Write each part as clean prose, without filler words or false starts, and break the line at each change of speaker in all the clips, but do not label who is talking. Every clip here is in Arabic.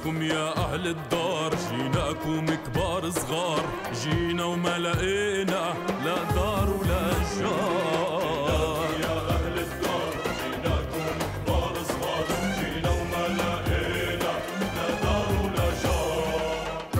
جيناكم يا أهل الدار، جيناكم كبار صغار، جينا وما لقينا لا دار ولا جار. يا أهل الدار جيناكم كبار صغار، جينا وما لقينا لا دار ولا جار.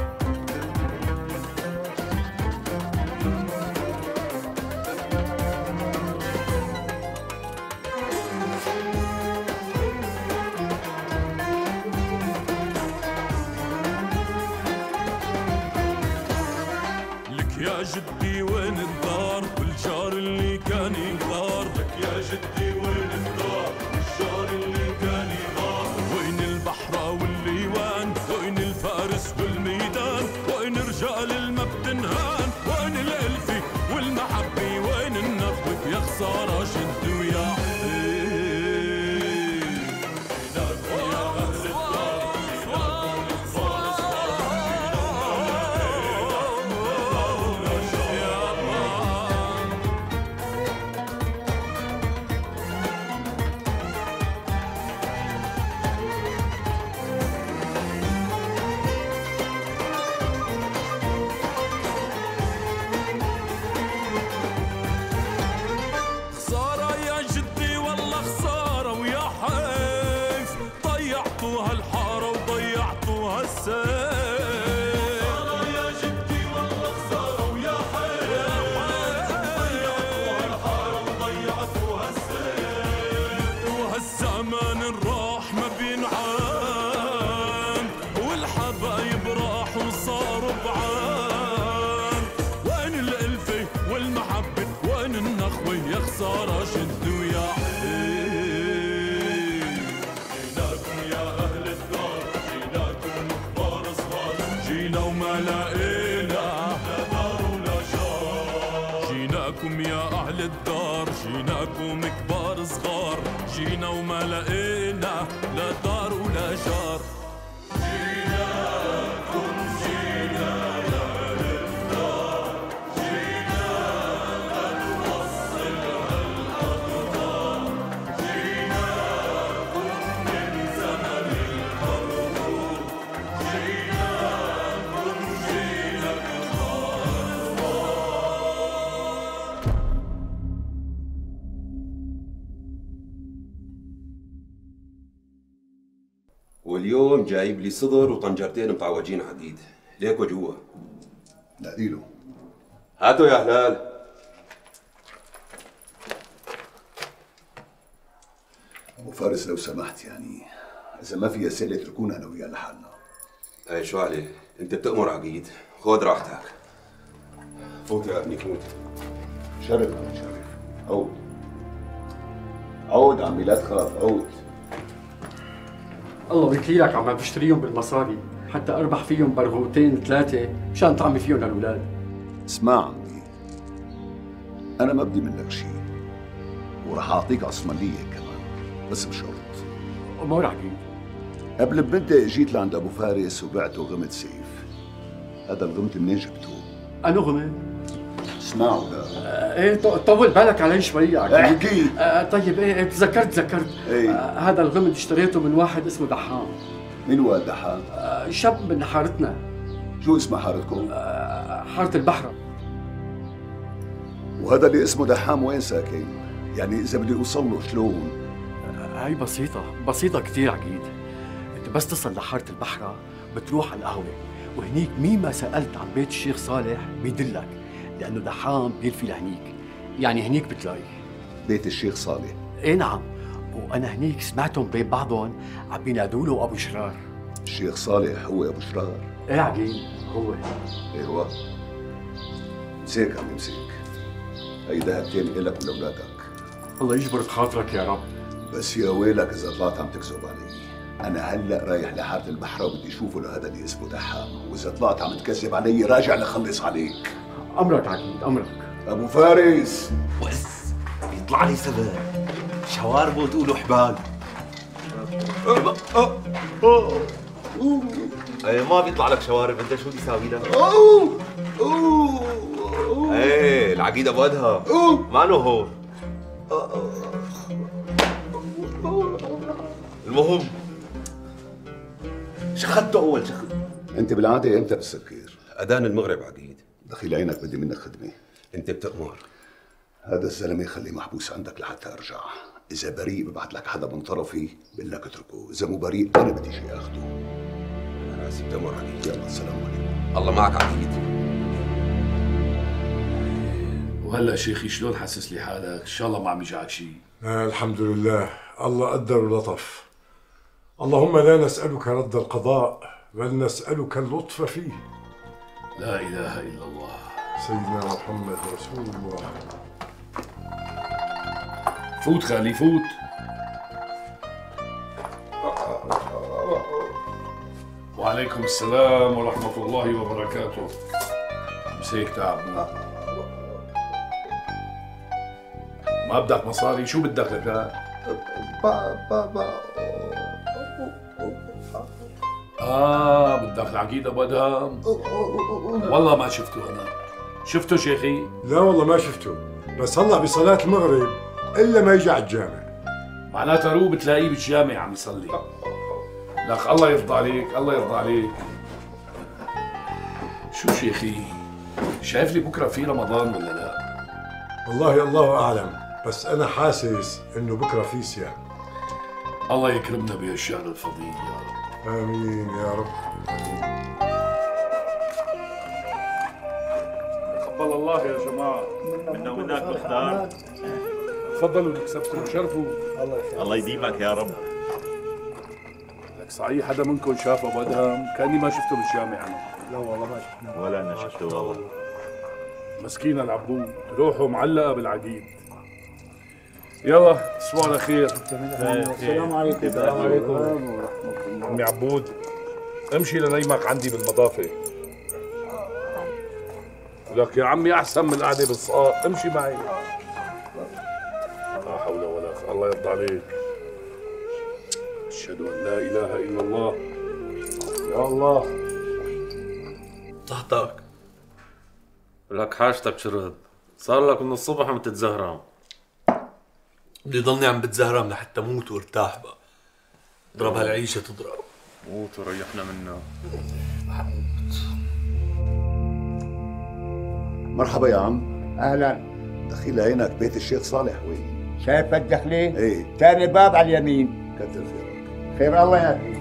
يا جدي وين الدار والجار اللي كان يغار، لك يا جدي وين الدار والجار اللي كان يغار. وين البحرة والليوان، وين الفارس والميدان، وين رجال الما بتنهان، وين الألفي والمحبة، وين النخوة يا خسارة شد ويا حبيب. صار شد ويا حبيب. جيناكم يا أهل الدار، جيناكم كبار صغار، جينا وما لقينا لا دار ولا جار. جيناكم يا أهل الدار، جيناكم كبار صغار، جينا وما لقينا لا دار ولا جار.
واليوم جايب لي صدر وطنجرتين مطعوجين حديد، ليكوا جوا.
ناديله.
هاتوا يا هلال.
ابو فارس لو سمحت يعني اذا ما في اسئله اتركونا انا وياه لحالنا.
اي شو عليه؟ انت بتأمر عقيد، خذ راحتك. فوت يا ابني فوت.
شرف عمي شرف. عود عود عمي لا تخاف، عود.
الله وكيلك عم بشتريهم بالمصاري حتى اربح فيهم برغوتين ثلاثه مشان طعمي فيهم للاولاد.
اسمع عمي، انا ما بدي منك شيء وراح اعطيك عصمانيه كمان، بس بشرط.
امور عقيد.
قبل بمده اجيت لعند ابو فارس وبعته غمد سيف. هذا الغمد منين جبته؟
انو غمد؟
اسمعوا لا.
ايه طول بالك علي شوي عقيد.
احكي.
طيب ايه تذكرت. هذا الغمد اشتريته من واحد اسمه دحام.
مين هو دحام؟
شاب من حارتنا.
شو اسمها حارتكم؟
حارة البحرة.
وهذا اللي اسمه دحام وين ساكن؟ يعني إذا بدي أوصل له شلون؟
هاي بسيطة كثير عقيد. أنت بس تصل لحارة البحرة بتروح على القهوة، وهنيك مين ما سألت عن بيت الشيخ صالح بيدلك، لأنه دحام بيلفي لهنيك، يعني هنيك بتلاقيه.
بيت الشيخ صالح؟
إيه نعم، وأنا هنيك سمعتهم بين بعضهم عم بينادوا له أبو شرار.
الشيخ صالح هو أبو شرار؟
إيه عقيد هو.
ايوه مسيك عمي مسيك. هي ذهبتين إلك ولأولادك.
الله يجبر بخاطرك يا رب.
بس يا ويلك إذا طلعت عم تكذب علي. أنا هلأ رايح لحارة البحرة وبدي أشوفه لهذا اللي اسمه دحام، وإذا طلعت عم تكذب علي راجع لخلص عليك.
أمرك عقيد أمرك.
أبو فارس.
بس بيطلع لي سبب شواربه تقولوا حبال. ايه ما بيطلع لك شوارب، انت شو بدي ساوي لك؟ ايه العقيد ابو ادهم مانو هون. المهم شخدته اول شخد.
انت بالعاده امتى بالسكير؟
اذان المغرب عقيد.
دخيل عينك بدي منك خدمه.
انت بتأمر.
هذا الزلمه خليه محبوس عندك لحتى ارجع. اذا بريء ببعث لك حدا من طرفي بقول لك اتركه، اذا مو بريء انا بدي شيء اخذه.
انا راسي بتأمر عقيد.
يلا السلام عليكم.
الله معك عقيد.
وهلا شيخي شلون حاسس لي حالك؟ ان شاء الله ما عم يجعك شيء.
الحمد لله، الله قدر ولطف. اللهم لا نسألك رد القضاء بل نسألك اللطف فيه.
لا اله الا الله.
سيدنا محمد رسول الله.
فوت خالي فوت. وعليكم السلام ورحمة الله وبركاته. مسيك تعب. ما بدك مصاري؟ شو بدك لك؟ بدك العقيد ابو ادهم؟ والله ما شفته انا. شفته شيخي؟
لا والله ما شفته، بس هلا بصلاة المغرب الا ما يجي على الجامع.
معناتها روح بتلاقيه بالجامع عم يصلي. لك الله يرضى عليك، الله يرضى عليك. شو شيخي؟ شايف لي بكره في رمضان ولا لا؟
والله الله اعلم، بس انا حاسس انه بكره في صيام.
الله يكرمنا بهالشهر الفضيل يا رب.
امين يا رب.
تقبل الله يا جماعه.
منا ومنك مختار.
تفضلوا تكسبتوا وشرفوا.
الله يديمك يا رب.
لك صحيح حدا منكم شاف ابو ادهم؟ كاني ما شفته بالجامع انا.
لا والله ما شفته. ولا انا شفته والله.
مسكين العبود، روحه معلقه بالعقيد. يلا تصبحوا على خير.
السلام عليكم. السلام عليكم ورحمة الله.
عمي عبود امشي لنيمك عندي بالمضافه. لك يا عمي احسن من القعده بالصقاق، امشي معي. لا حول ولا قوه، الله يرضى عليك. اشهد ان لا اله الا الله. يا الله.
طهطك لك حاجتك شرد، صار لك من الصبح عم تتزهرم. بدي ضلني عم بتزهرم لحتى موت وارتاح بقى. اضرب هالعيشه تضرب.
موت وريحنا منها.
مرحبا يا عم.
اهلا.
دخيل عينك بيت الشيخ صالح وين؟
شايف الدخلة؟
ايه.
ثاني باب على اليمين.
كتر خيرك.
خير الله يهديك.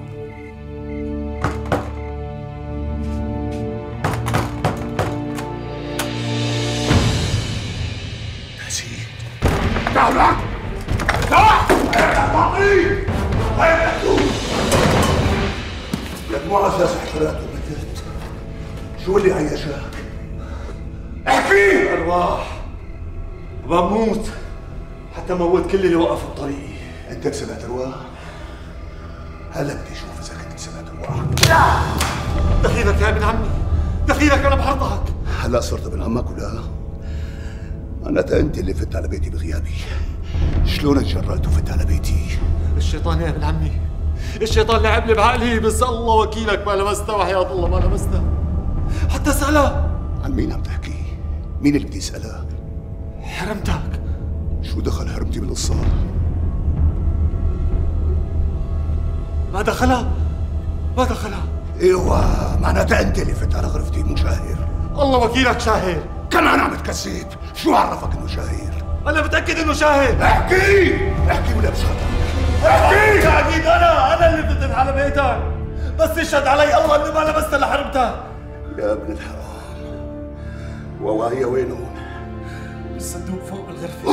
لك مو على اساس احترقت ومتت. شو اللي عيشك؟ احكي.
ارواح بموت حتى موت كل اللي وقفوا بطريقي.
انت بسمعت ارواح؟ هلا بدي اشوف اذا كنت بسمعت ارواح.
دخيلك يا ابن عمي، دخيلك انا بحرطك.
هلا صرت ابن عمك ولا؟ معناتها انت اللي فت على بيتي بغيابي. شلون تجرأت وفت على بيتي؟
الشيطان يا ابن عمي، الشيطان لعب لي بعقلي، بس الله وكيلك ما لمسته وحياة الله ما لمسته. حتى اسألها.
عن مين عم تحكي؟ مين اللي بدي اسألها؟
حرمتك.
شو دخل حرمتي بالقصة؟
ما دخلها، ما دخلها.
ايوه، معناتها انت اللي فت على غرفتي مو شاهر.
الله وكيلك شاهر.
كمان عم تكذب، شو عرفك انه شاهر؟
انا متأكد انه شاهر.
احكي، احكي ولا بشهدك.
احكي. اكيد انا اللي فتت على بيتك، بس يشهد علي الله اني ما لمست لحرمتك.
يا ابن الحرام، وهي وينهم؟
بالصندوق فوق بالغرفة.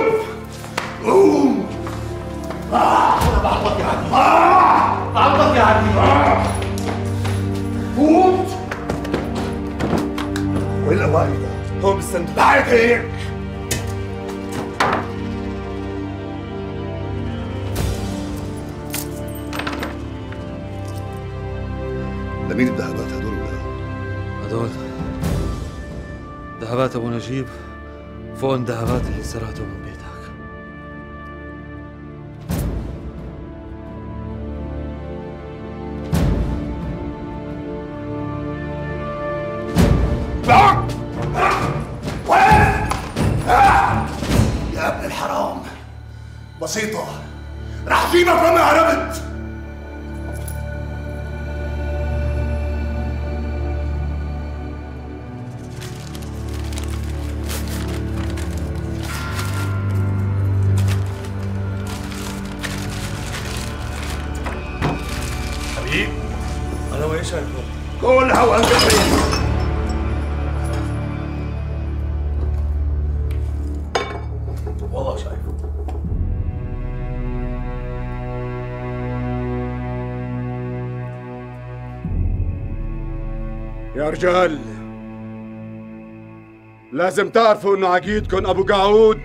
قوم.
انا بعرضك يا عمي. بعرضك يا عمي.
فوت. وين الأوائل؟
هون بالصندوق.
بعد هيك. لمين الذهبات هدول ولا؟
هدول ذهبات ابو نجيب فوق الذهبات اللي سرقته من بيتك.
يا ابن الحرام، بسيطة، رح اجيبك لما هربت.
شايفه.
كلها وانت بعيد.
والله شايفه.
يا رجال، لازم تعرفوا انه عقيدكم ابو قعود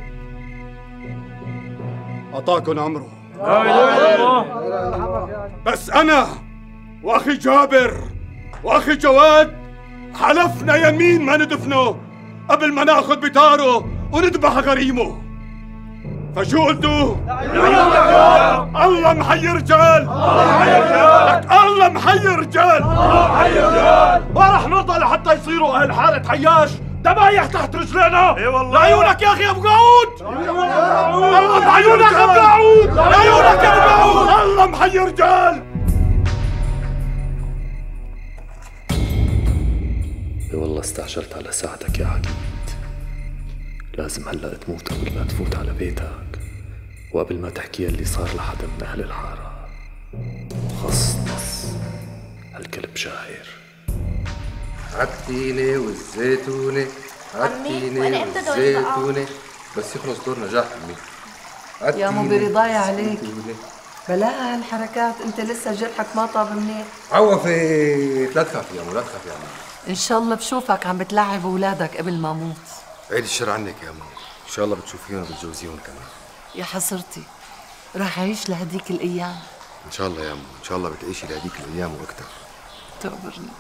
اعطاكم عمره.
لا اله الا الله.
بس انا واخي جابر واخي جواد حلفنا يمين ما ندفنه قبل ما ناخذ بتاره وندبح غريمه. فشو قلتوا؟ الله محي رجال. الله محي رجال.
ما رح نرضى لحتى يصيروا اهل حارة حياش دبايح تحت رجلينا. اي والله. لعيونك يا اخي ابو قعود. الله بعيونك ابو قعود. لعيونك يا ابو قعود.
الله محي رجال.
والله استعجلت على ساعتك يا عقيد. لازم هلأ تموت قبل ما تفوت على بيتك، وقبل ما تحكي اللي صار لحدا من أهل الحارة. خصص هالكلب شاعر.
عالتينة والزيتونة، عالتينة والزيتونة. بس يخلص دور نجاح أمي.
يا مو برضاي عليك. بلا هالحركات، انت لسه جرحك ما طاب منيح.
عوفي، لا تخافي يا مو، لا تخافي يا مو.
ان شاء الله بشوفك عم بتلعب اولادك قبل ما اموت.
عيد الشر عنك يا مو، ان شاء الله بتشوفيهم وبتجوزيهم كمان.
يا حسرتي، راح اعيش لهديك الايام.
ان شاء الله يا مو، ان شاء الله بتعيشي لهديك الايام واكثر.
تقبرني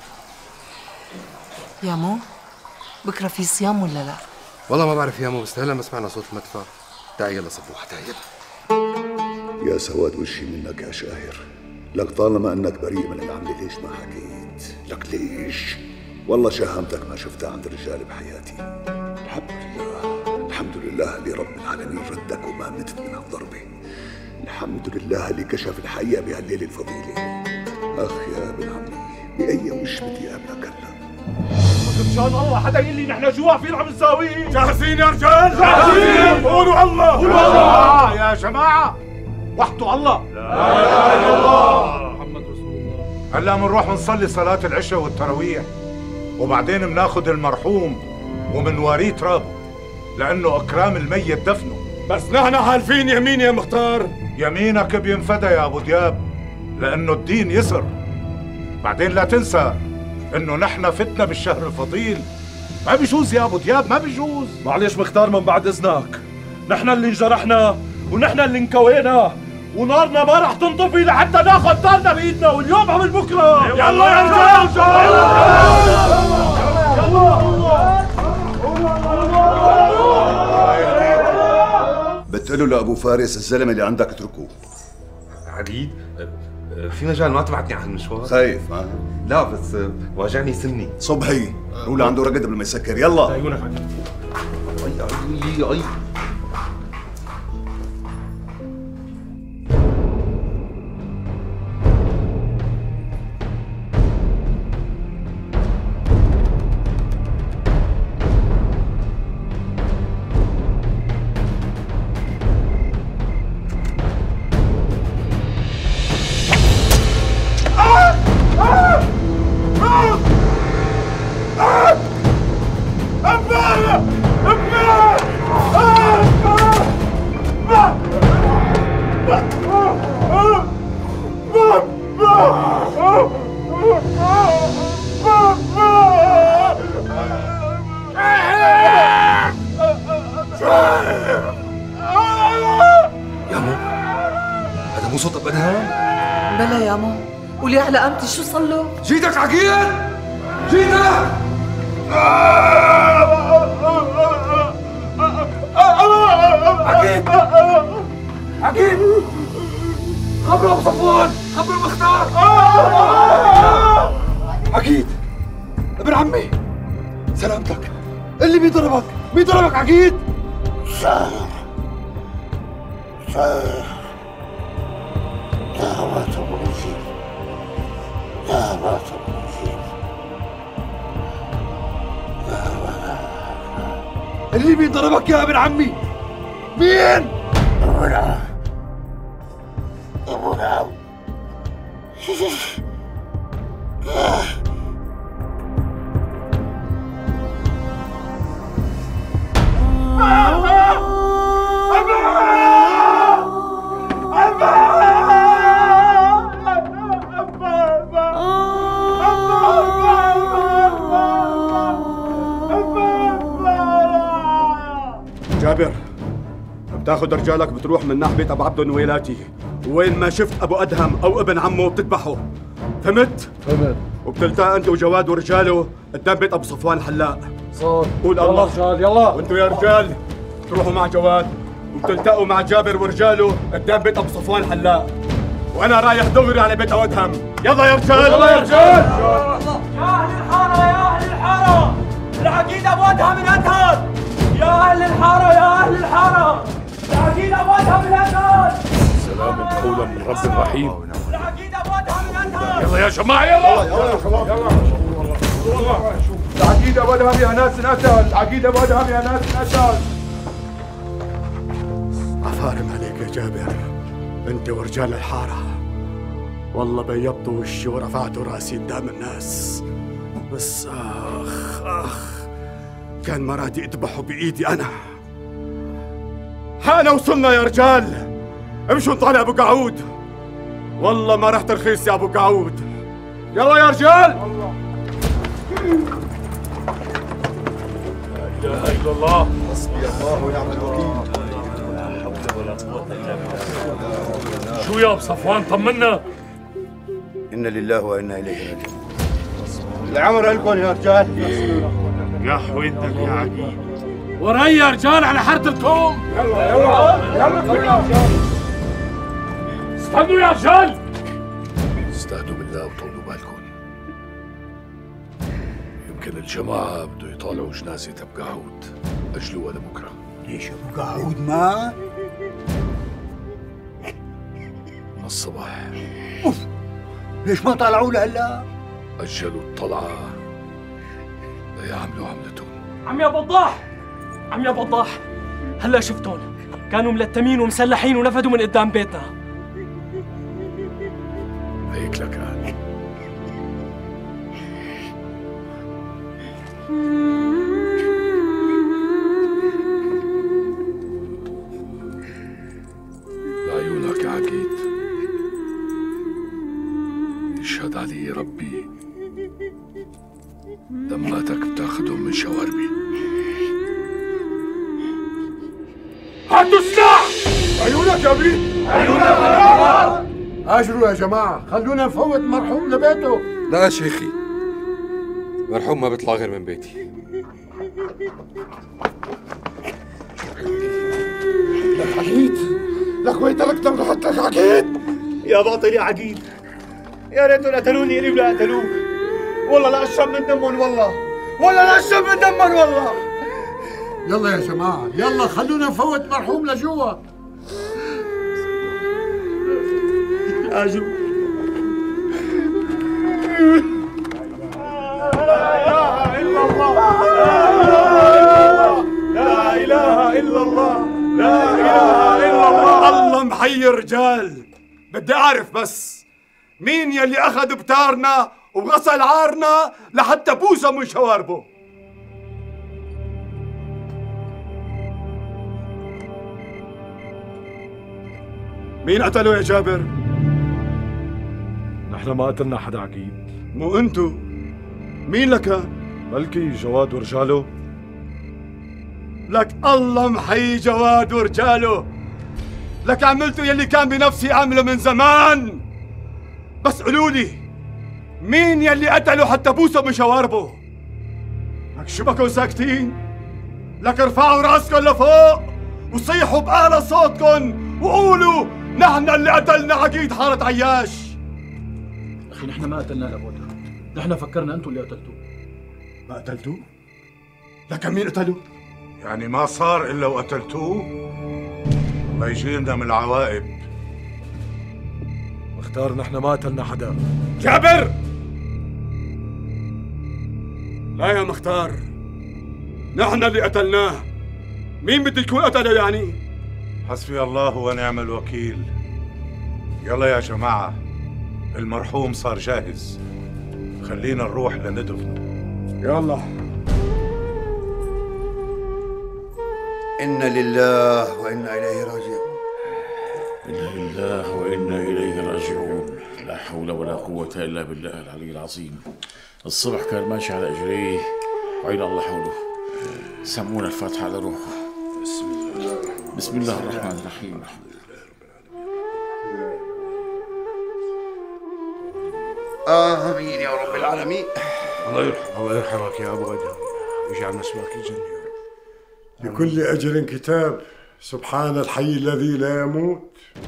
يا مو. بكره في صيام ولا لا؟
والله ما بعرف يا مو، بس هلا ما سمعنا صوت المدفع. تعي يلا صبوحة، تعي يلا.
يا سواد وشي منك يا شاهر، لك طالما انك بريء من العمل ليش ما حكيت؟ لك ليش؟ والله شهامتك ما شفتها عند الرجال بحياتي. الحمد لله، الحمد لله اللي رب العالمين ردك وما متت من هالضربة. الحمد لله اللي كشف الحقيقة بهالليلة الفضيلة. اخ يا ابن عمي، بأي وش بدي اقابلك هلا؟
ان شاء الله حدا يقول لي نحن جوا فين عم نساوي.
جاهزين يا رجال؟
جاهزين.
قولوا الله.
قولوا الله يا جماعة، وحدوا الله. لا اله الا الله محمد رسول الله.
هلا بنروح ونصلي صلاة العشاء والتراويح، وبعدين بناخذ المرحوم ومنواريه تراب، لأنه إكرام الميت دفنه.
بس نحن حالفين يمين يا مختار.
يمينك بينفدى يا أبو دياب، لأنه الدين يسر. بعدين لا تنسى إنه نحن فتنا بالشهر الفضيل. ما بيجوز يا أبو دياب، ما بيجوز.
معلش مختار، من بعد إذنك، نحن اللي انجرحنا ونحن اللي انكوينا، ونارنا ما رح تنطفي لحتى ناخذ دارنا بايدنا، واليوم قبل بكره. يلا يا رجال.
بتقول له لابو فارس الزلمه اللي عندك اتركوه.
عقيد، في مجال ما تبعتني على المشوار؟
خايف ها؟
لا بس واجعني سني.
صبحي روح عنده رقد قبل ما يسكر. يلا.
عيونك اي. هذا مو صوت ابدا.
بلا يا مو، ولي على قامتي شو صار له؟
جيتك عقيد، جيتك. عقيد خبروا ابو صفوان، خبروا مختار. عقيد ابن عمي، سلامتك. اللي بيضربك عقيد؟
شاهر ذهبت المجيب،
اللي بيضربك يا ابن عمي مين؟
ابو نعم
بتاخد رجالك بتروح من ناحية بيت ابو عبده النويلاتي، وين ما شفت ابو ادهم او ابن عمه بتذبحه. فهمت؟
فهمت.
وبتلتقى انت وجواد ورجاله قدام بيت ابو صفوان الحلاق.
صار.
قول
يلا
الله.
رجال يلا.
وانتوا يا رجال تروحوا مع جواد وبتلتقوا مع جابر ورجاله قدام بيت ابو صفوان الحلاق، وانا رايح دغري على بيت ابو ادهم. يلا يا رجال.
يلا يا رجال.
يا اهل الحاره يا اهل الحاره، العقيد ابو ادهم الازهر. يا اهل الحاره يا اهل الحاره، العقيد ابو ادهم الازهر.
سلام قولا من رب رحيم.
العقيد ابو ادهم الازهر.
يلا يا جماعه يلا
يلا يا شباب يلا. العقيد ابو ادهم يا ناس الاسد، العقيد ابو ادهم يا ناس الاسد. عفارم عليك يا جابر، انت ورجال الحاره. والله بيضتوا وشي ورفعتوا راسي قدام الناس، بس اخ كان مرادي اذبحوا بايدي انا. حانا وصلنا يا رجال، امشوا نطالع ابو قعود. والله ما رح ترخيص يا ابو قعود. يلا يا رجال.
لا اله الا الله.
حسبي الله ونعم الوكيل.
شو يا ابو صفوان طمنا؟
إنا لله وإنا إليه راجعون.
العمر لكم يا رجال.
يا حويتك يا عقيد.
وراي يا رجال على حارة الكوم.
يلا يلا يلا.
استنوا يا رجال.
استهدوا بالله وطولوا بالكم. يمكن الجماعة بده يطالعوا جنازة أبو قعود، أجلوها لبكرة.
ليش ابو قعود ما؟
من الصباح.
اوف، ليش ما طلعوا لهلا؟
أجلوا الطلعة ليعملوا عملتهم.
عم يا بضاح، عم يا بضاح، هلا شفتهم كانوا ملتمين ومسلحين ونفدوا من قدام بيتنا.
هيك لكان. لعيونك يا عقيد، يشهد علي ربي دماتك بتاخدهم من شواربي.
هاتوا السلاح. عيونك يا بيه، عيونك يا بيه.
هاجروا يا جماعة، خلونا نفوت مرحوم لبيته.
لا شيخي، مرحوم ما بيطلع غير من بيتي.
لك عقيد، لك ويتلك تمرحت لك عقيد. يا باطل يا عقيد، يا ريتهم قتلوني الي ولا قتلوك. والله لا اشرب من دمهم، والله لا اشرب من دمهم والله.
يلا يا جماعة يلا، خلونا نفوت مرحوم لجوا.
اجوا. لا اله الا الله، لا اله الا الله. الله محيي رجال. بدي اعرف بس مين يلي اخذ بتارنا وغسل عارنا لحتى بوسه من شواربه؟ مين قتله يا جابر؟
نحن ما قتلنا حدا عقيد.
مو انتو؟ مين لك؟
بلكي جواد ورجاله.
لك الله محيي جواد ورجاله. لك عملتوا يلي كان بنفسي اعمله من زمان. بس قولوا لي مين يلي قتله حتى بوسه من شواربه؟ لك شو بكون ساكتين؟ لك ارفعوا راسكم لفوق وصيحوا بأعلى صوتكم وقولوا نحن اللي قتلنا عقيد حارة عياش.
اخي نحن ما قتلنا لابونا، نحن فكرنا انتم اللي قتلتوه.
ما قتلتوه؟ لك مين قتله؟
يعني ما صار الا وقتلتوه؟ الله يجينا من العواقب.
مختار نحن ما قتلنا حدا.
جابر! لا يا مختار، نحن اللي قتلناه. مين بده يكون قتله يعني؟
حسبي الله ونعم الوكيل. يلا يا جماعة، المرحوم صار جاهز، خلينا نروح لندفنه.
يلا.
إنا لله وإنا إليه راجعون.
إنا لله وإنا إليه راجعون. لا حول ولا قوة إلا بالله العلي العظيم. الصبح كان ماشي على إجريه وعين الله حوله. سمونا الفاتحة على روحه. بسم الله. بسم الله الرحمن الرحيم.
آمين يا رب العالمين.
الله يرحمك يا أبو أدهم ويجعل مسواك الجنة. لكل أجر كتاب. سبحان الحي الذي لا يموت.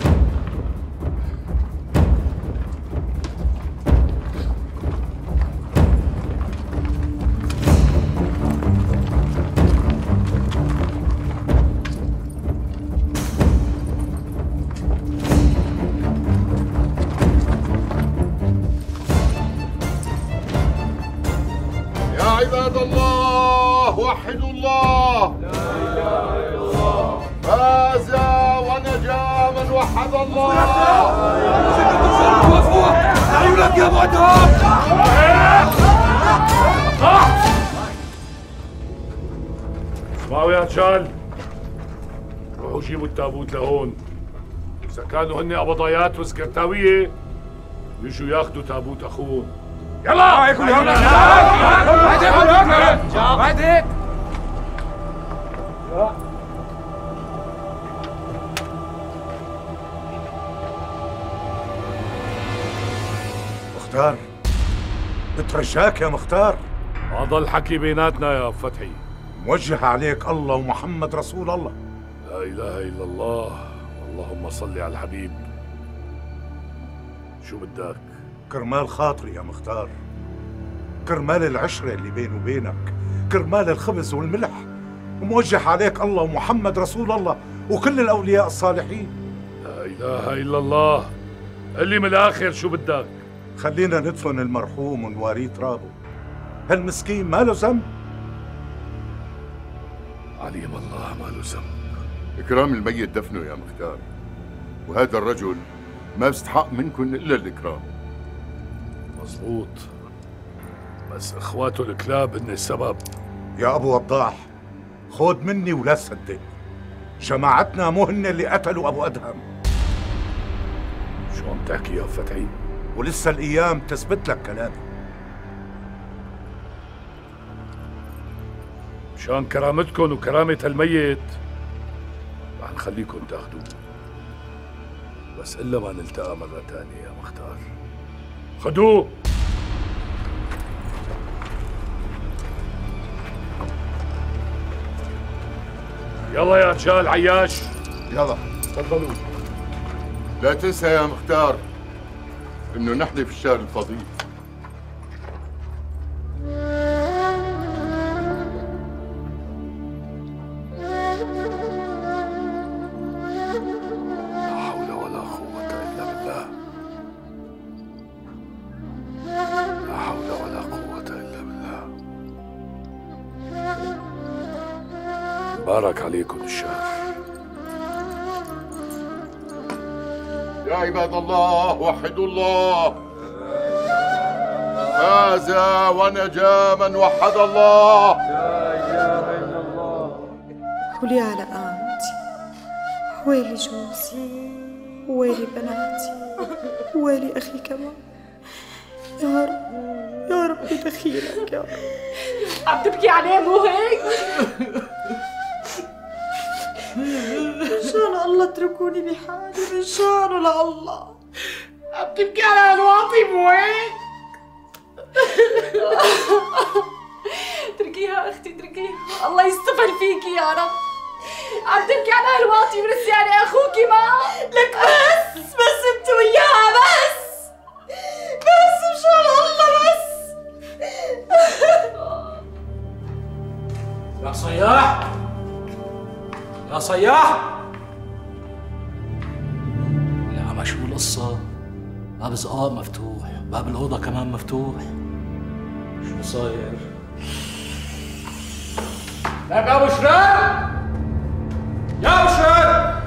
عباد الله وحدوا الله. لا اله الا الله. فاز ونجا من وحد الله.
عيونك يا ابو ادهم.
اسمعوا يا رجال، روحوا جيبوا التابوت لهون. اذا كانوا هن قبضايات وسكرتاويه يجوا ياخذوا تابوت اخوهم. يلا
هيك بعد
مختار، بترجاك يا مختار.
هذا الحكي بيناتنا يا فتحي.
موجه عليك الله ومحمد رسول الله.
لا اله الا الله، اللهم صل على الحبيب. شو بدك؟
كرمال خاطري يا مختار، كرمال العشرة اللي بيني وبينك، كرمال الخبز والملح، وموجه عليك الله ومحمد رسول الله وكل الأولياء الصالحين.
لا إله إلا الله. اللي من الآخر شو بدك؟
خلينا ندفن المرحوم ونواريه ترابه. هالمسكين ما له ذنب.
عليم الله ما له ذنب.
إكرام الميت دفنه يا مختار، وهذا الرجل ما بيستحق منكم إلا الإكرام.
مظبوط، بس إخواته الكلاب هن السبب.
يا أبو وضاح، خود مني ولا تصدق، جماعتنا مو هن اللي قتلوا أبو أدهم.
شو عم تحكي يا فتحي؟
ولسه الأيام تثبت لك كلامي.
مشان كرامتكم وكرامة الميت رح نخليكم تاخذوه، بس إلا ما نلتقى مرة تانية يا مختار. خدوه. يلا يا رجال. عياش
يلا
تفضلوا.
لا تنسى يا مختار انه نحن في الشهر الفضيل.
لا حول ولا قوة إلا بالله. لا حول ولا قوة إلا بالله. بارك عليكم الشهر.
يا عباد الله وحدوا الله. فاز ونجا من وحد الله. لا اله الا الله.
ولي على قامتي، ويلي جوزي، ويلي بناتي، ويلي اخي كمان. يا رب يا رب دخيلك يا رب.
عم تبكي عليه مو هيك؟
من شان الله اتركوني بحالي، من شانه لله.
عم تبكي على الواطي مو هيك؟ اتركيها اختي، اتركيها، الله يستفل فيكي يا رب. عم تبكي على هالواطي ورسي على اخوكي ما لك. بس انت وياها بس مشان الله بس.
يا صياح، يا صياح. يا عم شو القصة؟ باب الزقاق مفتوح، باب الأوضة كمان مفتوح. شو صاير؟ لك يا أبو شريف، يا أبو شريف.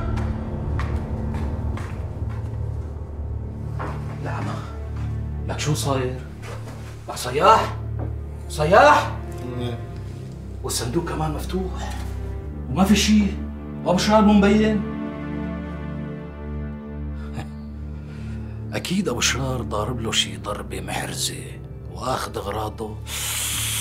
لا عم، لك شو صاير؟ لك صياح، صياح. والصندوق كمان مفتوح وما في شيء، وابو شرار مو مبين. اكيد ابو شرار ضارب له شي ضربه محرزه واخذ اغراضه.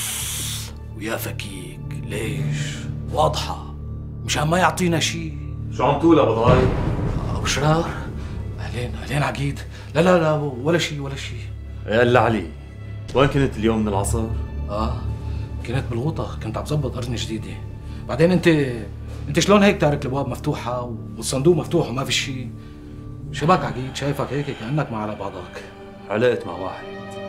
ويا فكيك ليش؟ واضحه، مشان ما يعطينا شي.
شو عم تقول ابو ضايل؟
ابو شرار اهلين عقيد. لا ولا شيء.
قال علي، وين كنت اليوم من العصر؟
كنت بالغوطة، كنت عم بظبط أرنة جديدة. بعدين انت شلون هيك تارك الابواب مفتوحة والصندوق مفتوح وما في شيء؟ شباك عقيد، شايفك هيك كأنك ما على بعضك.
علقت مع واحد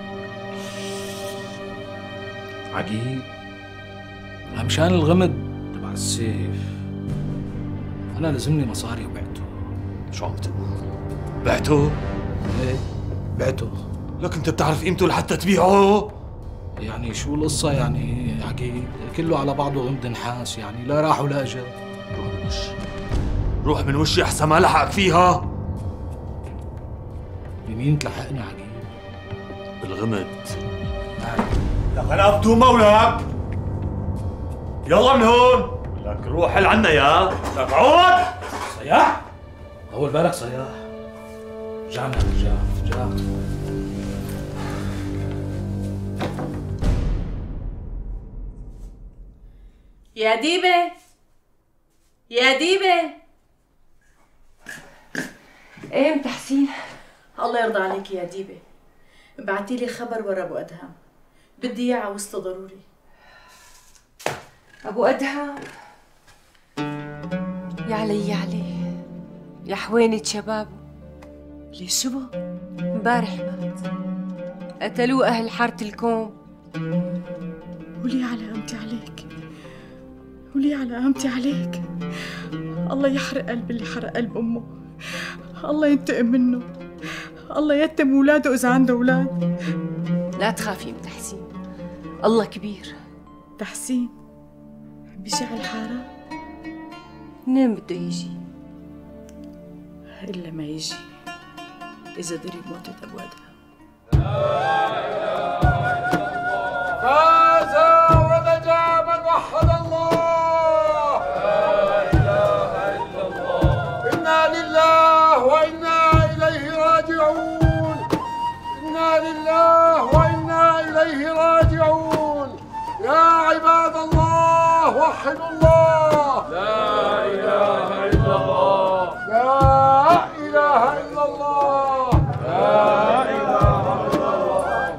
عقيد مشان الغمد تبع السيف انا لازمني مصاري وبعته.
شو عم تقول؟
بعته؟ ايه بعته.
لك انت بتعرف قيمته لحتى تبيعه؟
يعني شو القصة يعني عقيد؟ كله على بعضه غمد نحاس، يعني لا راح ولا اجا.
روح من وشي احسن ما لحقك فيها.
بمين تلحقني عقيد؟
بالغمد.
لك انا بدون مولك. يلا من هون.
لك روح حل عنا يا. لك عود.
صياح؟ طول بالك صياح. رجعنا رجع.
يا ديبة يا ديبة. ايه ام تحسين؟ الله يرضى عليك يا ديبة، ابعتي لي خبر ورا ابو ادهم، بدي اياه على وسط ضروري.
ابو ادهم يا علي يا حوينة شبابه.
ليش شبه؟
امبارح مات، قتلوه اهل حارة الكوم.
ولي على امتي عليك، ولي على امتي عليك. الله يحرق قلب اللي حرق قلب امه، الله ينتقم منه، الله يتم اولاده اذا عنده اولاد.
لا تخافي ام تحسين، الله كبير.
تحسين بيجي على الحارة؟
منين بده يجي؟
الا ما يجي اذا دري بموتة ابو ادهم.
فاز ونجا من وحد الله. لا اله الا الله. انا لله وانا اليه راجعون. انا لله وانا اليه راجعون. يا عباد الله وحدوا الله. لا اله الا الله. لا اله الا الله. لا اله الا الله.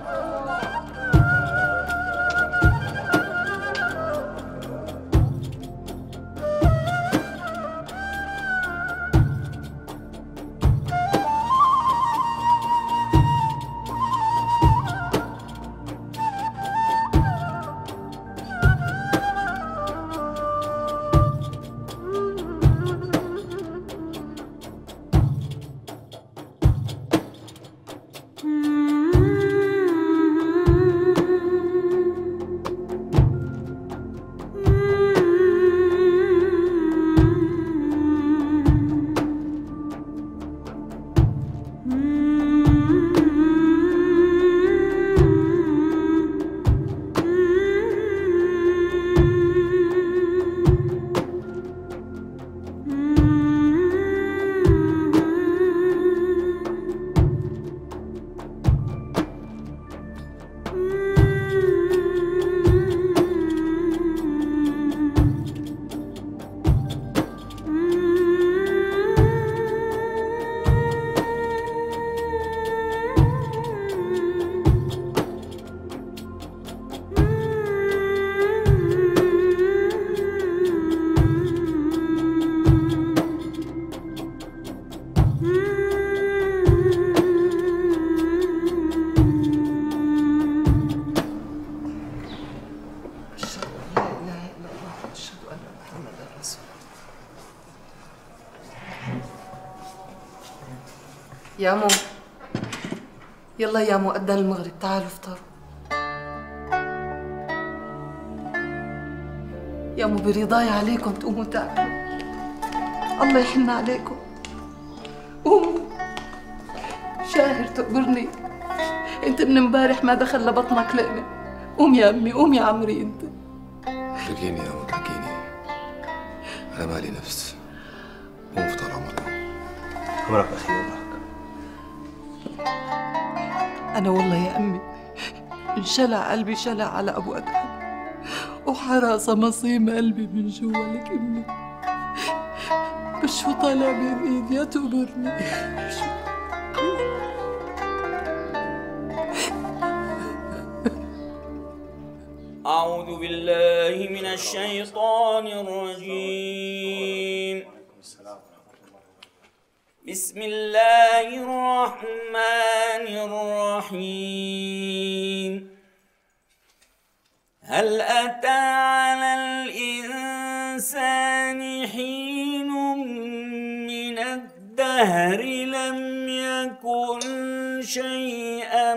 يا مو يلا يا مو أذن المغرب، تعالوا افطروا. يا مو برضاي عليكم تقوموا تاكلوا، الله يحن عليكم. قوموا. شاهر تقبرني، انت من امبارح ما دخل لبطنك لقمه. قوم يا امي، قوم يا عمري. انت
اتركيني يا أم، اتركيني، أنا مالي نفس. قوم افطر عمرك أخي وضعك.
أنا والله يا أمي انشلع قلبي، شلع على أبو أدهم، وحراسة مصيم قلبي من جوا. لك أمي شو طالع من ايدي يا تقبرني؟
أعوذ بالله من الشيطان الرجيم. بسم الله الرحمن الرحيم. هل أتى على الإنسان حين من الدهر لم يكن شيئا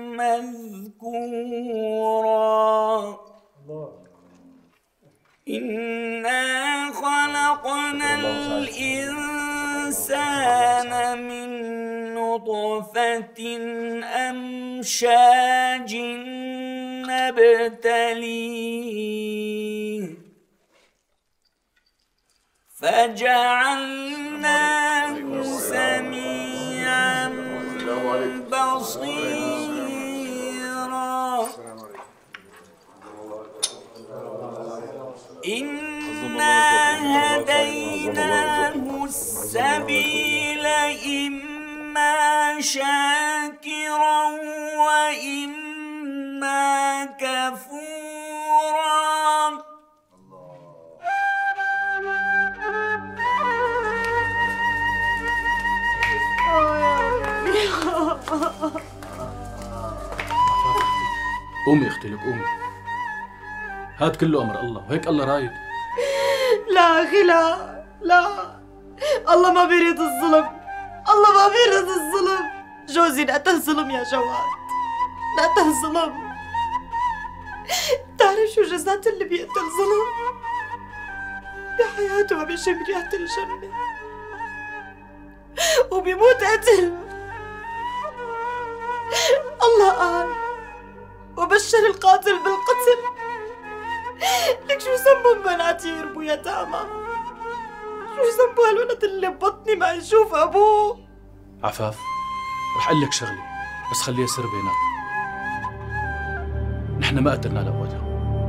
مذكورا. إنا خلقنا الإنسان من نطفة أمشاج نبتليه فجعلناه سميعا بصيرا. إنا هديناه السبيل إما شاكرا وإما كفورا.
قومي اختي لك قومي، هاد كله امر الله وهيك الله رايد.
لا اخي لا الله ما بيريد الظلم، الله ما بيريد الظلم. جوزي نقتل ظلم يا جواد، نقتل ظلم. بتعرف شو جزات اللي بيقتل ظلم؟ بحياته ما بيشم ريحة الجنة وبيموت قتل. الله قال وبشر القاتل بالقتل. لك شو ذنبهم بناتي يربوا يتامى؟ شو ذنبه هالولد اللي ببطني ما يشوف ابوه؟
عفاف رح اقول لك شغله بس خليها سر بيناتنا. نحن ما قتلنا لأبوها.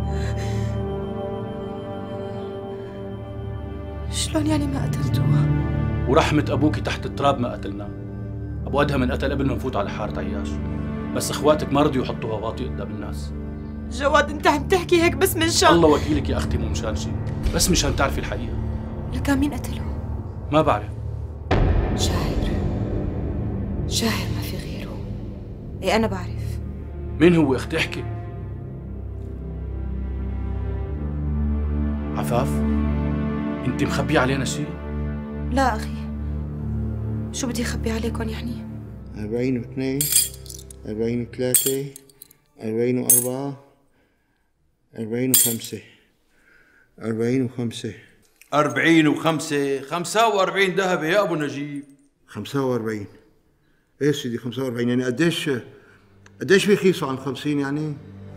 شلون يعني ما قتلتوها؟
ورحمة ابوك تحت التراب ما قتلناه. ابو ادهم انقتل قبل ما نفوت على حارة عياش، بس اخواتك ما رضيوا يحطوها واطي قدام الناس.
جواد انت عم تحكي هيك بس من شان
الله وكيلك يا اختي، مو مشان شيء، بس مشان تعرفي الحقيقة.
لكان مين قتله؟
ما بعرف.
شاعر ما في غيره. ايه انا بعرف.
مين هو اختي؟ احكي. عفاف انت مخبية علينا شيء؟
لا اخي، شو بدي اخبي عليكم يعني؟
42 43 44 45
45 45 ذهبي يا ابو نجيب.
45 ايه سيدي 45 يعني قديش بيخيصوا عن 50 يعني؟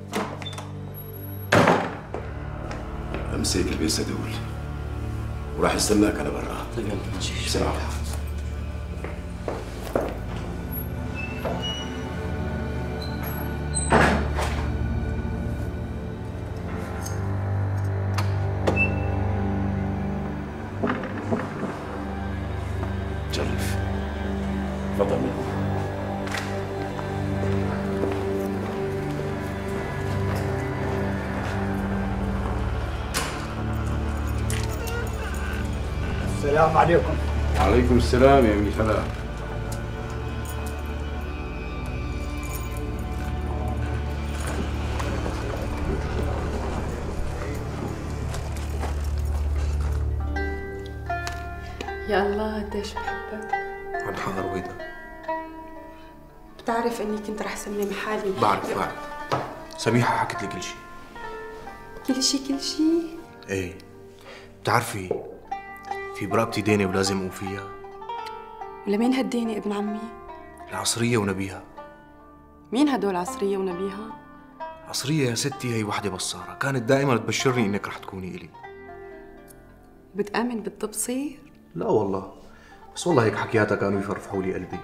امسك البس هدول وراح استناك على برا. بسرعة. جرف. تفضل مني.
السلام عليكم.
وعليكم السلام يا أمي فلاح.
يا الله قديش بحبك.
عن حظر ويدا.
بتعرف اني كنت رح سلم حالي.
بعرف. سميحة حكت لي كل شيء.
كل شيء؟
ايه. بتعرفي في برقبتي دينة ولازم أقوم فيها.
ولمين هالدينة ابن عمي؟
العصرية ونبيها.
مين هدول عصرية ونبيها؟
عصرية يا ستي هي وحدة بصارة، كانت دائما تبشرني إنك رح تكوني إلي.
بتآمن بالتبصير؟
لا والله، بس والله هيك حكياتها كانوا يفرفحوا لي قلبي.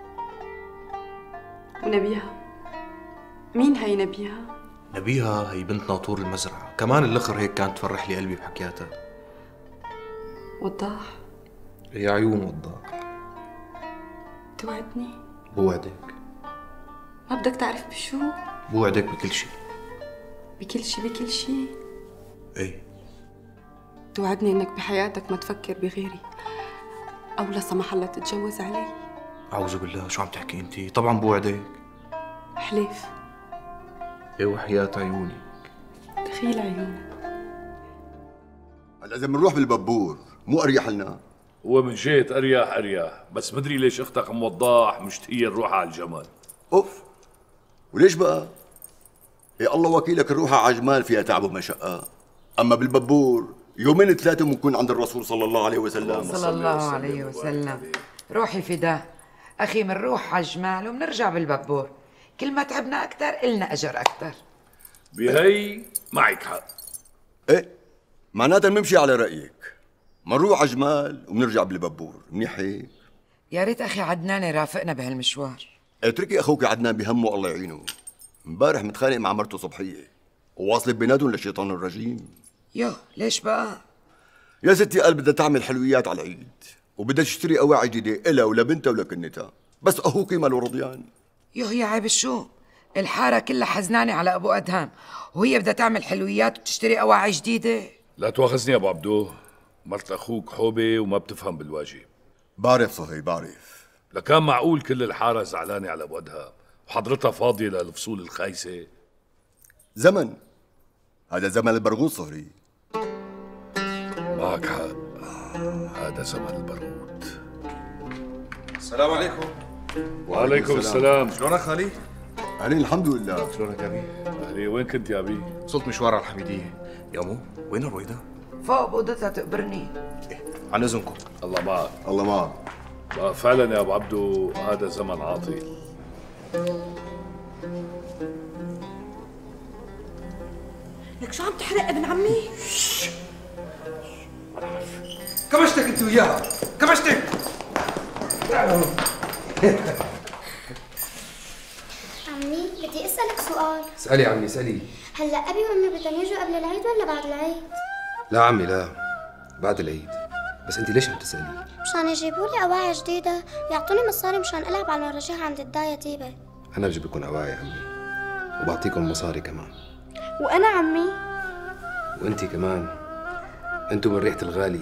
ونبيها؟ مين هي نبيها؟
نبيها هي بنت ناطور المزرعة، كمان الأخر هيك كانت تفرح لي قلبي بحكياتها.
وضاح
هي عيون وضاح.
توعدني؟
بوعدك.
ما بدك تعرف بشو؟
بوعدك بكل شيء.
بكل شيء بكل شيء؟
ايه.
توعدني انك بحياتك ما تفكر بغيري او لا سمح الله تتجوز علي؟
أعوذ بالله، شو عم تحكي انت؟ طبعا بوعدك.
حليف.
ايه وحياة عيوني.
دخيل عيونك.
هلا اذا بنروح بالببور مو اريح لنا؟
هو من جهة اريح، بس مدري ليش اختك ام وضاح مشتهية نروح على الجمال.
اوف، وليش بقى؟ يا الله وكيلك نروحها على جمال فيها تعب ومشقة، اما بالببور يومين ثلاثة بنكون عند الرسول صلى الله عليه وسلم.
صلى الله عليه وسلم. روحي فداه اخي، منروح على الجمال ومنرجع بالببور، كل ما تعبنا اكثر النا اجر اكثر.
بهي معك حق.
ايه معناتها بنمشي على رايك، منروح على جمال وبنرجع بالببور، منيح هيك؟
يا ريت اخي عدنان يرافقنا بهالمشوار.
اتركي اخوك عدنان بهمه الله يعينه، امبارح متخانق مع مرته صبحيه وواصلت بيناتهم للشيطان الرجيم.
يوه ليش بقى؟
يا ستي قال بدها تعمل حلويات على العيد وبدها تشتري قواعي جديده إلها ولبنتها ولكنتها، بس اخوك ماله رضيان.
يوه يا عيب شو؟ الحاره كلها حزنانه على ابو ادهم وهي بدها تعمل حلويات وتشتري قواعي جديده.
لا تواخذني يا ابو عبدو، مرت اخوك حوبه وما بتفهم بالواجب.
بعرف صهي بعرف.
لكان معقول كل الحاره زعلانه على ابو ادهم وحضرتها فاضيه للفصول الخايسه؟
زمن، هذا زمن البرغوث صهري.
معك حق، هذا زمن البرغوث.
السلام عليكم.
وعليكم السلام.
شلونك خالي؟
أهلين الحمد لله.
شلونك يا أبي؟
أهلي، وين كنت يا أبي؟
وصلت مشوار على الحميدية. يا أمو وين الرويدة؟
فوق بأوضتها تقبرني.
عن إذنكم.
الله معك.
الله معك.
فعلا يا أبو عبدو هذا زمن عاطل.
لك شو عم تحرق ابن عمي؟
كبشتك أنت وياها، كبشتك.
عمي بدي اسألك سؤال.
اسألي عمي اسألي.
هلا أبي وأمي بدهم يجوا قبل العيد ولا بعد العيد؟
لا عمي لا، بعد العيد. بس أنت ليش عم تسألي؟
مشان يجيبوا لي قواعي جديدة ويعطوني مصاري مشان ألعب على المراجيح عند الداية تيبة.
أنا بجيب لكم قواعي عمي، وبعطيكم مصاري كمان.
وأنا عمي؟
وأنت كمان، أنتم من ريحة الغالي.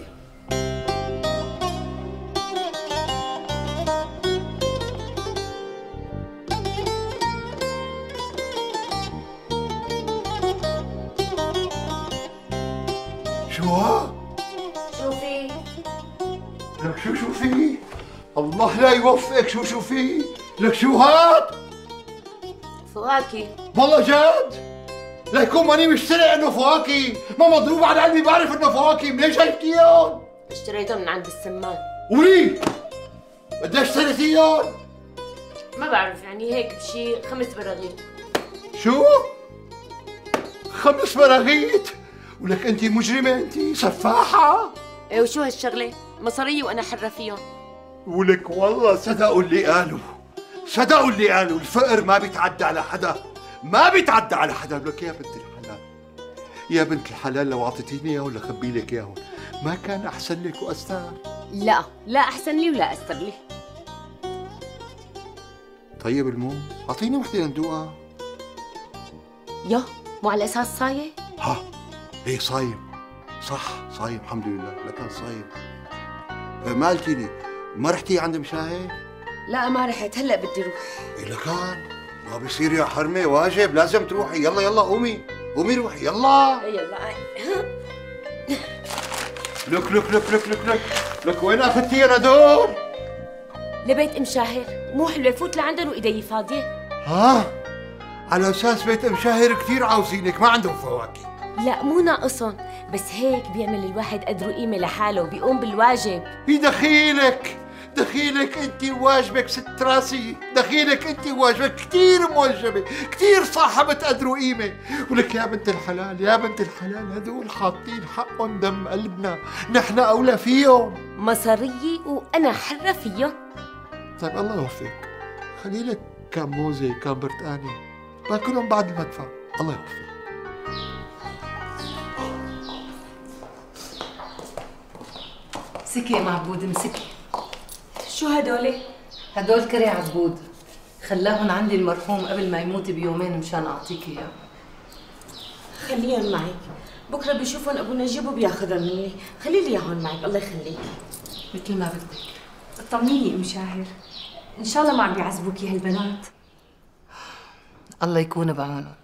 شوفي
لك شو في؟ الله لا يوفقك. شو في؟ لك شو هاد؟
فواكه.
والله جد؟ ليكون ماني مشتري انه فواكه، ما مضروب على قلبي بعرف انه فواكه، منين جايبتيهم؟
اشتريتهم من عند السمان.
ولي؟ قديش اشتريتيهم؟
ما بعرف يعني هيك بشي 5 براغيث.
شو؟ 5 براغيث؟ ولك انت مجرمة، انت سفاحة.
ايه وشو هالشغلة؟ مصارية وانا حرة فيهم.
ولك والله صدقوا اللي قالوا، صدقوا اللي قالوا، الفقر ما بيتعدى على حدا، ما بيتعدى على حدا. لك يا بنت الحلال، يا بنت الحلال لو اعطيتيني اياهم لخبي لك اياهم، ما كان احسن لك واستر؟
لا احسن لي ولا استر لي.
طيب الموز اعطيني وحده لندوقها.
مو على اساس صاية؟
ها ايه صايم، صح صايم الحمد لله. لكان صايم. ما قلتي لي ما رحتي عند مشاهد؟
لا ما رحت، هلا بدي اروح.
إيه لكان ما بصير يا حرمه، واجب لازم تروحي. يلا قومي روحي يلا.
يلا
لك وين اخذتينا دول؟
لبيت ام شاهر، مو حلوه فوت لعندهم وايدي فاضيه.
ها على اساس بيت ام شاهر كثير عاوزينك، ما عندهم فواكه.
لا مو ناقصهم، بس هيك بيعمل الواحد قدر وقيمه لحاله وبيقوم بالواجب.
دخيلك انت واجبك ست راسي، دخيلك انت واجبك كثير موجبه، كثير صاحبة قدر وقيمه. ولك يا بنت الحلال، يا بنت الحلال، هذول حاطين حقهم دم قلبنا، نحن اولى فيهم.
مصارية وانا حرة فيهم.
طيب الله يوفقك، خلي لك كم موزه كم برتقانه باكلهم بعد المدفع. الله يوفقك.
امسكي يا معبود امسكي.
شو هدول؟
هدول كري عبود، خلاهم عندي المرحوم قبل ما يموت بيومين مشان اعطيك اياه.
خليهم معك، بكره بيشوفهم ابو نجيب وبياخذهم مني، خلي لي اياهم معك الله يخليك.
مثل ما بدك.
اطمنيني ام شاهر، ان شاء الله ما عم بيعذبوكي هالبنات.
الله يكون بعونهم.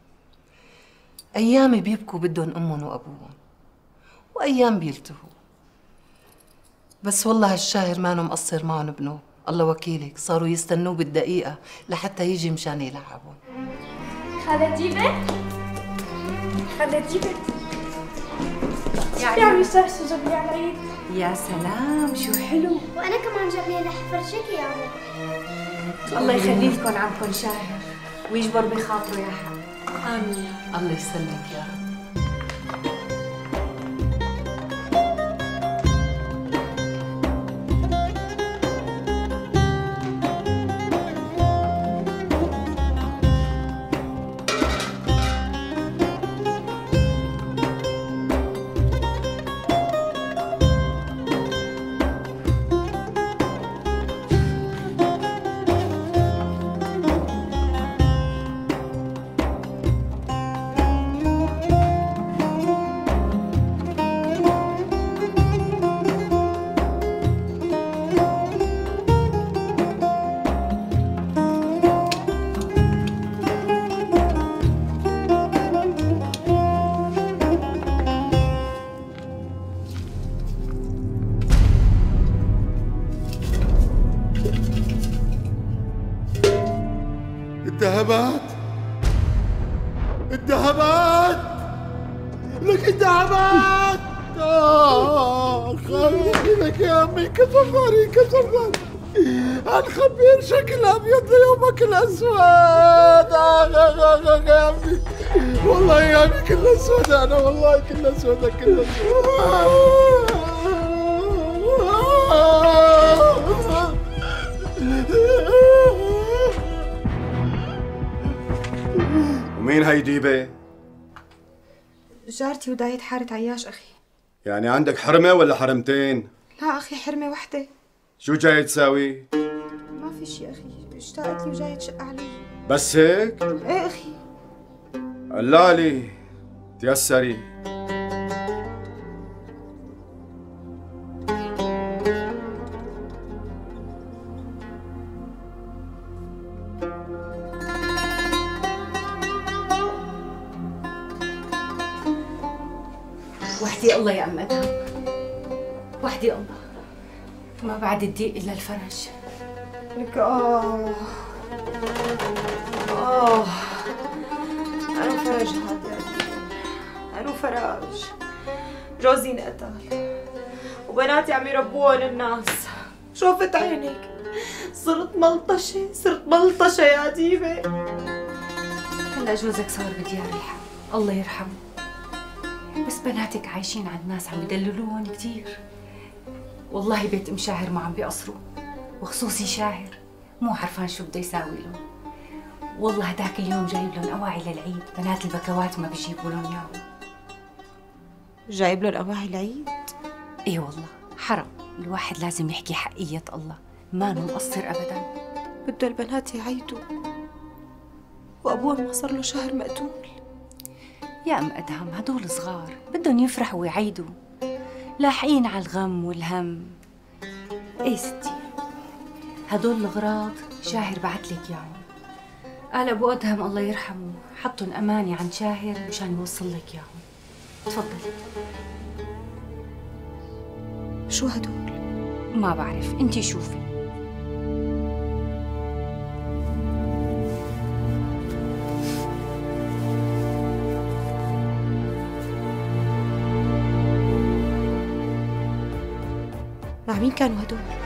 ايام بيبكوا بدهم امهم وابوهم، وايام بيلتهوا. بس والله هالشاهر مانو مقصر معهم ابنه، الله وكيلك صاروا يستنوه بالدقيقة لحتى يجي مشان يلعبهم.
خالتي بنت، خالتي بنت يا مساس جاب لي على العيد. يا سلام شو حلو.
وانا كمان جاب لي لح فرجيكي يا عمي.
الله يخلي لكم عمكم شاهر ويجبر بخاطره يا حق. امين.
الله يسلمك يا رب.
الذهبات الذهبات لك الذهبات. خلي لك يا امي كسر ظهري كسر ظهري. الخبير شكل ابيض ليومك الاسود. يا امي والله يا امي كل اسود انا والله كل اسود كل اسود.
ومين هي ديبة؟
جارتي وداية حارة عياش أخي.
يعني عندك حرمة ولا حرمتين؟
لا أخي حرمة وحدة.
شو جاي تساوي؟
ما في شي أخي، اشتاقت لي وجاية تشق علي.
بس هيك؟
إيه أخي.
قلالي تيسري.
وحدي الله يا أم أدهم، وحدي الله، ما بعد الضيق إلا الفرج.
لك أنا فرج هذا، أنا فرج. جوزي انقتل وبناتي عم يربوهم الناس. شوفت عينك صرت ملطشة يا ديبة.
هلا جوزك صار بديار الحق الله يرحمه، بس بناتك عايشين عند ناس عم يدللوهم كتير. والله بيت ام شاهر ما عم بيقصروا، وخصوصي شاهر مو عرفان شو بده يساوي لهم. والله هداك اليوم جايب لهم اواعي للعيد، بنات البكوات ما بيجيبوا لهم اياهم.
جايب لهم اواعي العيد؟
ايه والله حرام، الواحد لازم يحكي حقية الله، ما مقصر ابدا.
بده البنات يعيدوا وابوهم ما صار له شهر مقتول.
يا ام ادهم هدول صغار بدهم يفرحوا ويعيدوا، لاحقين على الغم والهم. ايه ستي هدول الغراض شاهر بعتلك اياهم. قال ابو ادهم الله يرحمه حطهم اماني عند شاهر مشان يوصل لك اياهم. تفضلي.
شو هدول؟
ما بعرف، انتي شوفي.
مع مين كانوا هدول؟